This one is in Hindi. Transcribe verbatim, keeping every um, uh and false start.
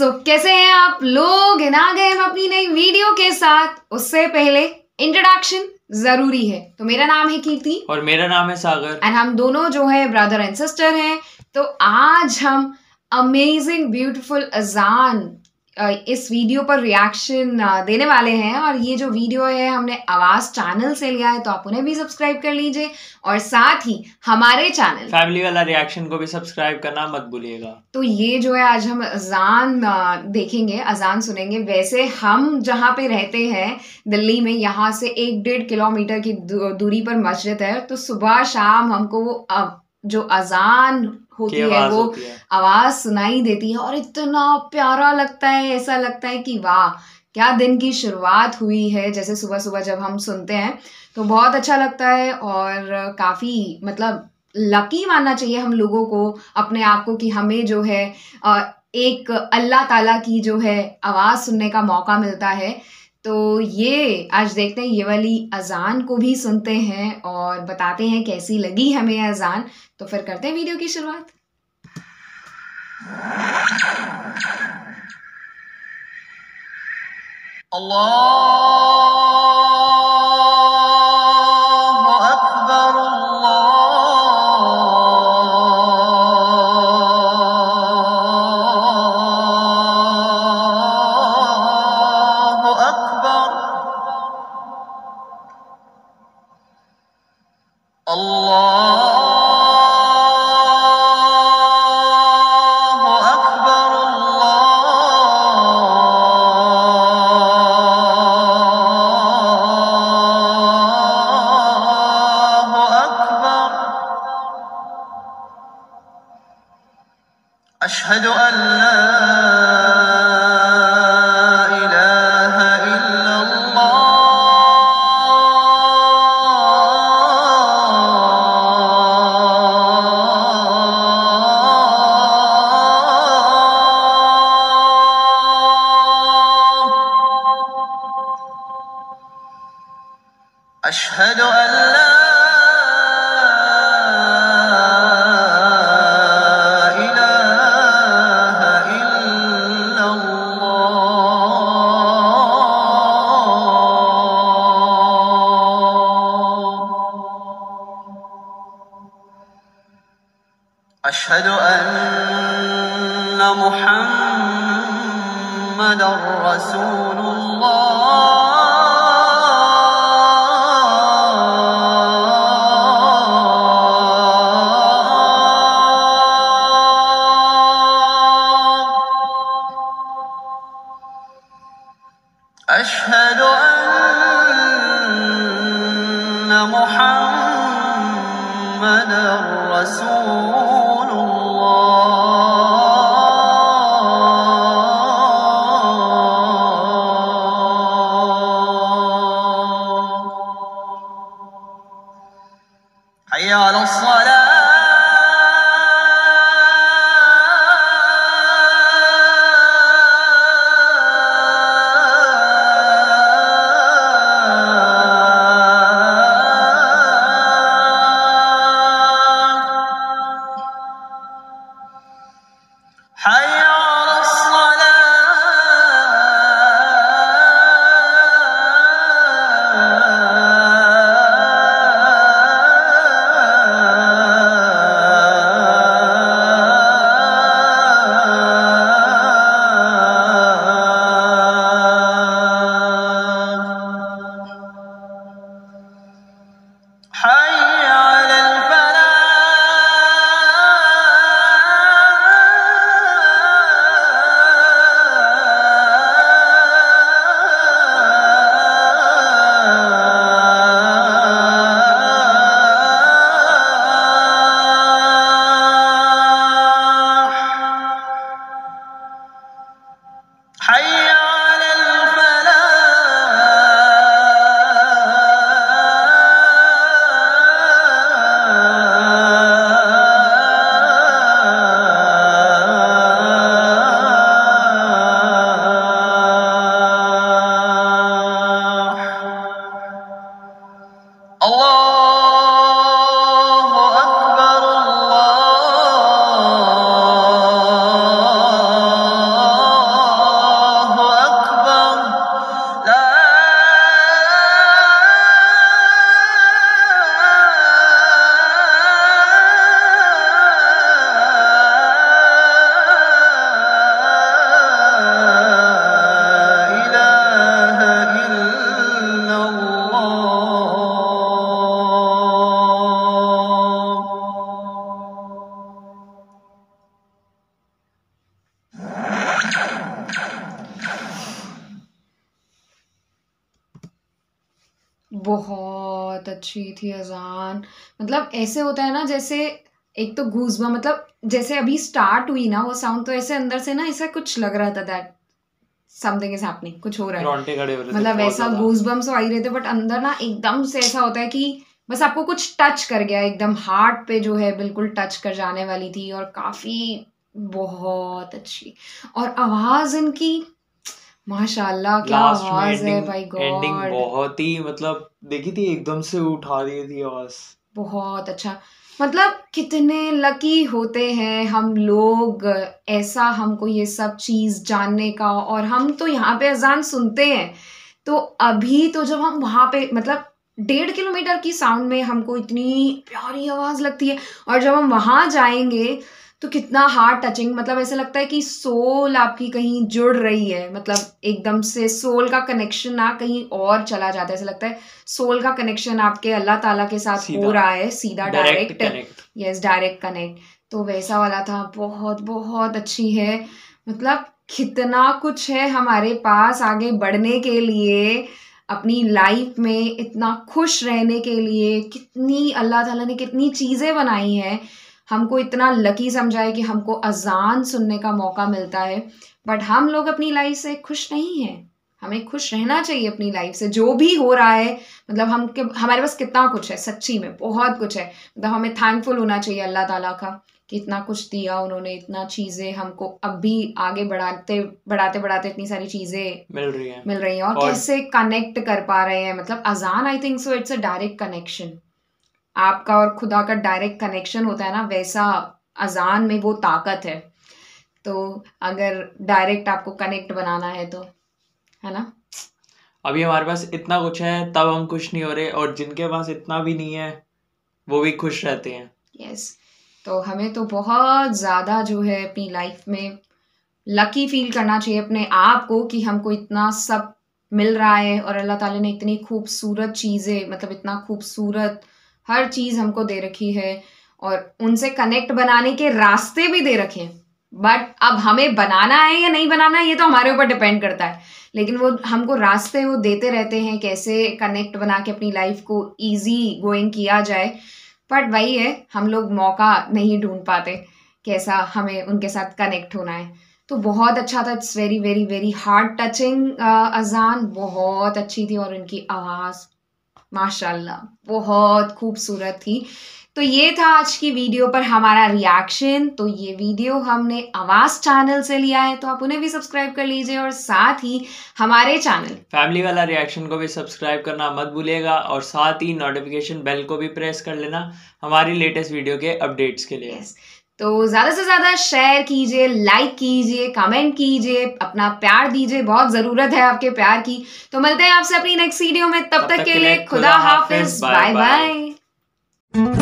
सो so, कैसे हैं आप लोग? आ गए हम अपनी नई वीडियो के साथ। उससे पहले इंट्रोडक्शन जरूरी है। तो मेरा नाम है कीर्ति और मेरा नाम है सागर एंड हम दोनों जो है ब्रदर एंड सिस्टर हैं। तो आज हम अमेजिंग ब्यूटीफुल अजान इस वीडियो पर रिएक्शन देने वाले हैं। और ये जो वीडियो है हमने आवाज चैनल से लिया है, तो आप उन्हें भी सब्सक्राइब कर लीजिए और साथ ही हमारे चैनल फैमिली वाला रिएक्शन को भी सब्सक्राइब करना मत भूलिएगा। तो ये जो है आज हम अजान देखेंगे, अजान सुनेंगे। वैसे हम जहाँ पे रहते हैं दिल्ली में, यहाँ से एक डेढ़ किलोमीटर की दूरी पर मस्जिद है। तो सुबह शाम हमको वो जो अजान होती है वो है। आवाज सुनाई देती है और इतना प्यारा लगता है। ऐसा लगता है कि वाह, क्या दिन की शुरुआत हुई है। जैसे सुबह सुबह जब हम सुनते हैं तो बहुत अच्छा लगता है और काफी मतलब लकी मानना चाहिए हम लोगों को, अपने आप को, कि हमें जो है एक अल्लाह ताला की जो है आवाज सुनने का मौका मिलता है। तो ये आज देखते हैं, ये वाली अजान को भी सुनते हैं और बताते हैं कैसी लगी हमें अजान। तो फिर करते हैं वीडियो की शुरुआत। अल्लाह أشهد أن لا إله إلا الله أشهد أن لا أشهد أن محمد رسول الله أشهد أن محمد رسول حي على الصلاة حي على الصلاة حي على الفلاح حي على الفلاح अच्छी थी अजान। मतलब ऐसे होता है ना, जैसे एक तो गूजबा, मतलब जैसे अभी स्टार्ट हुई ना वो साउंड, तो ऐसे अंदर से ना ऐसा कुछ लग रहा था दैट समथिंग इज हैपनिंग, कुछ हो रहा है, रोंगटे खड़े हो रहे थे मतलब बहुत ऐसा ज्यादा। गूजबम्स आ ही रहे थे। बट अंदर ना एकदम से ऐसा होता है कि बस आपको कुछ टच कर गया, एकदम हार्ट पे जो है बिल्कुल टच कर जाने वाली थी। और काफी बहुत अच्छी, और आवाज इनकी माशाल्लाह, क्या लास्ट में आवाज है एंडिंग भाई एंडिंग गॉड, बहुत ही मतलब देखी थी, एकदम से उठा दी थी आवाज। बहुत अच्छा। मतलब कितने लकी होते हैं हम लोग, ऐसा हमको ये सब चीज जानने का। और हम तो यहाँ पे अजान सुनते हैं, तो अभी तो जब हम वहां पे मतलब डेढ़ किलोमीटर की साउंड में हमको इतनी प्यारी आवाज लगती है, और जब हम वहां जाएंगे तो कितना हार्ट टचिंग, मतलब ऐसा लगता है कि सोल आपकी कहीं जुड़ रही है, मतलब एकदम से सोल का कनेक्शन ना कहीं और चला जाता है। ऐसा लगता है सोल का कनेक्शन आपके अल्लाह ताला के साथ हो सीधा रहा है, सीधा direct direct. Connect. Yes, direct connect. तो वैसा वाला था, बहुत बहुत अच्छी है। मतलब कितना कुछ है हमारे पास आगे बढ़ने के लिए, अपनी लाइफ में इतना खुश रहने के लिए। कितनी अल्लाह ताला ने कितनी चीज़ें बनाई हैं, हमको इतना लकी समझा है कि हमको अजान सुनने का मौका मिलता है। बट हम लोग अपनी लाइफ से खुश नहीं हैं। हमें खुश रहना चाहिए अपनी लाइफ से, जो भी हो रहा है। मतलब हम के, हमारे पास कितना कुछ है, सच्ची में बहुत कुछ है। मतलब हमें थैंकफुल होना चाहिए अल्लाह ताला का कि इतना कुछ दिया उन्होंने, इतना चीज़ें हमको अब भी आगे बढ़ाते बढ़ाते बढ़ाते इतनी सारी चीज़ें मिल रही है मिल रही हैं, और, और कैसे कनेक्ट कर पा रहे हैं। मतलब अजान, I think so it's a direct connection, आपका और खुदा का डायरेक्ट कनेक्शन होता है ना, वैसा अजान में वो ताकत है। तो अगर डायरेक्ट आपको कनेक्ट बनाना है तो, है ना। अभी हमारे पास इतना कुछ है तब हम खुश नहीं हो रहे, और जिनके पास इतना भी नहीं है वो भी खुश रहते हैं। यस, तो हमें तो बहुत ज़्यादा जो है अपनी लाइफ में लकी फील करना चाहिए अपने आप को कि हमको इतना सब मिल रहा है, और अल्लाह ताला ने इतनी खूबसूरत चीज़ें, मतलब इतना खूबसूरत हर चीज़ हमको दे रखी है, और उनसे कनेक्ट बनाने के रास्ते भी दे रखे हैं। बट अब हमें बनाना है या नहीं बनाना है, ये तो हमारे ऊपर डिपेंड करता है। लेकिन वो हमको रास्ते वो देते रहते हैं, कैसे कनेक्ट बना के अपनी लाइफ को ईजी गोइंग किया जाए। बट वही है, हम लोग मौका नहीं ढूंढ पाते कैसा हमें उनके साथ कनेक्ट होना है। तो बहुत अच्छा था, it's very very very heart touching. अजान बहुत अच्छी थी, और उनकी आवाज़ माशाल्लाह बहुत खूबसूरत थी। तो ये था आज की वीडियो पर हमारा रिएक्शन। तो ये वीडियो हमने आवाज़ चैनल से लिया है, तो आप उन्हें भी सब्सक्राइब कर लीजिए, और साथ ही हमारे चैनल फैमिली वाला रिएक्शन को भी सब्सक्राइब करना मत भूलिएगा, और साथ ही नोटिफिकेशन बेल को भी प्रेस कर लेना हमारी लेटेस्ट वीडियो के अपडेट्स के लिए। यस, तो ज़्यादा से ज़्यादा शेयर कीजिए, लाइक कीजिए, कमेंट कीजिए, अपना प्यार दीजिए, बहुत ज़रूरत है आपके प्यार की। तो मिलते हैं आपसे अपनी नेक्स्ट वीडियो में, तब तक के लिए खुदा हाफिज, बाय बाय।